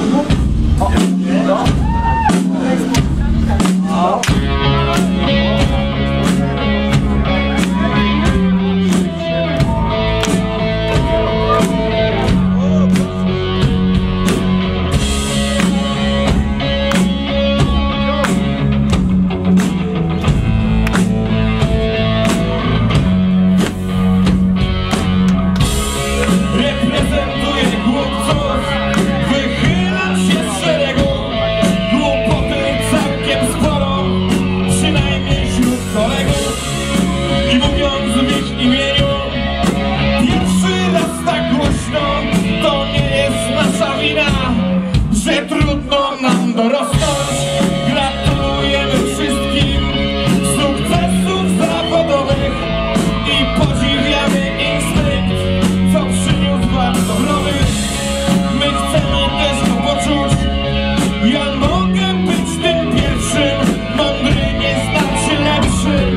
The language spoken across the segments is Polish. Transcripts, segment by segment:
Dorosnąć. Gratulujemy wszystkim sukcesów zawodowych i podziwiamy instynkt, co przyniósł wam dobrobyt. My chcemy też to poczuć. Ja mogę być tym pierwszym, mądry nie znaczy lepszy.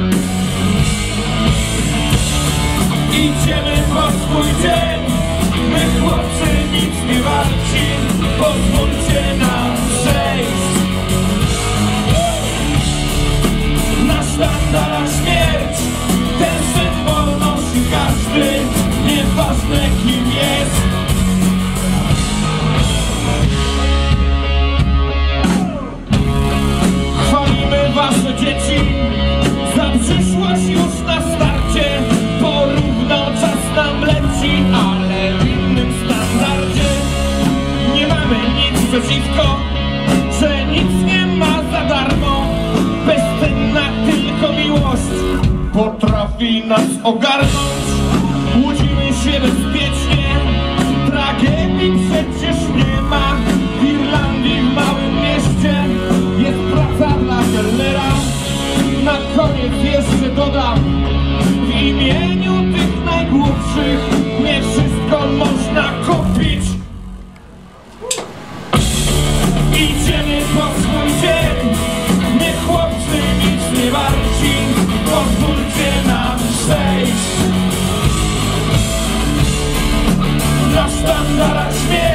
Idziemy po swój dzień, my chłopcy nic nie warci. Pozwólcie nam przejść. Na sztandarach śmierć, ten symbol nosi każdy, nieważne kim jest. Chwalimy wasze dzieci za przyszłość już na starcie. Porówno czas nam leci, ale w innym standardzie. Nie mamy nic przeciwko, że nic nie ma za darmo. Bezcenna tylko miłość potrafi nas ogarnąć. Łudzimy się bezpiecznie, tragedii przecież nie ma. W Irlandii, w małym mieście, jest praca dla kelnera. Na koniec jeszcze dodam, w imieniu tych najgłupszych nie wszystko można kupić. Idziemy po swój dzień, nie chłopcy nic nie warci. Pozwólcie nam przejść. Na sztandarach śmierci.